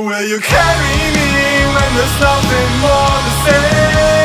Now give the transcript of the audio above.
Will you carry me when there's nothing more to say?